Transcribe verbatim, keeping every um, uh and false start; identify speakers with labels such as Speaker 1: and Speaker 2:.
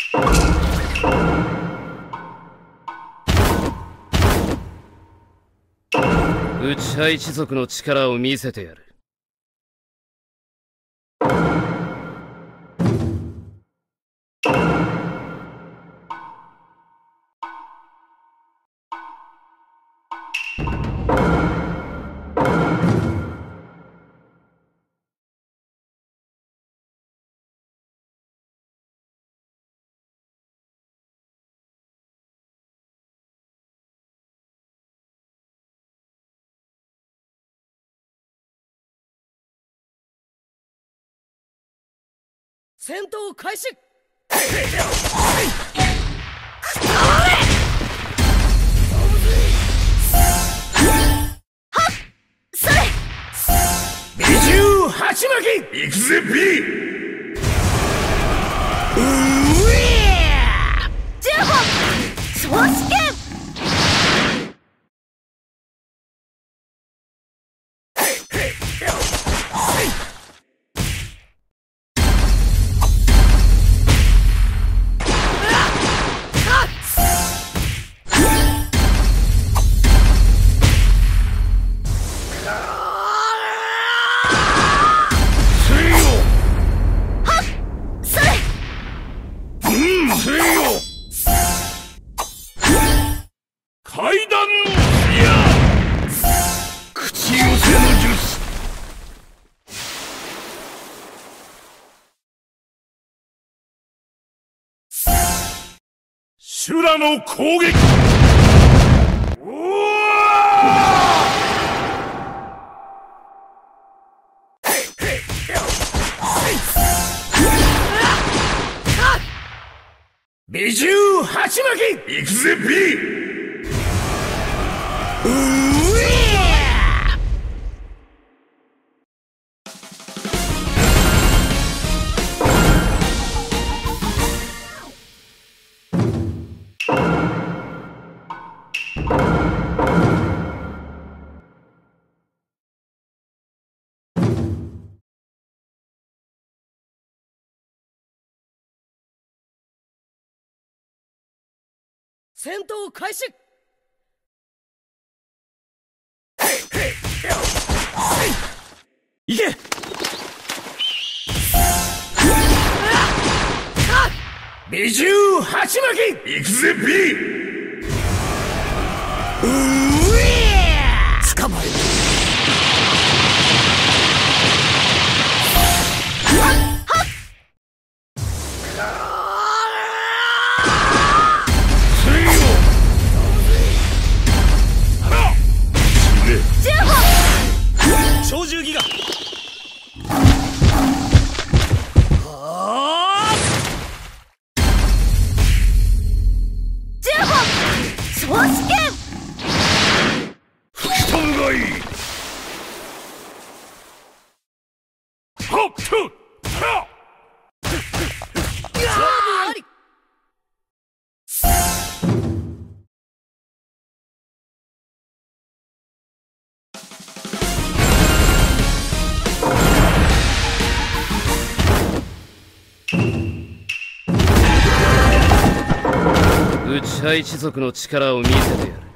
Speaker 1: 内派一族の力を見せてやる。
Speaker 2: 戦闘開始。
Speaker 3: それ
Speaker 4: 二十八巻き行くぜ B。
Speaker 3: うえじゅうほん総試験。
Speaker 4: 修羅の攻撃。二十八巻き行くぜ B。
Speaker 2: 戦闘開始。
Speaker 4: いけ。二十八巻き行くぜ B。 捕まえる。
Speaker 2: 鳥獣ギガ。
Speaker 3: じゅうほん総試験。
Speaker 4: 吹き飛ぶがいい。はっとはっ。
Speaker 2: 勝負あり。
Speaker 1: 内派一族の力を見せてやる。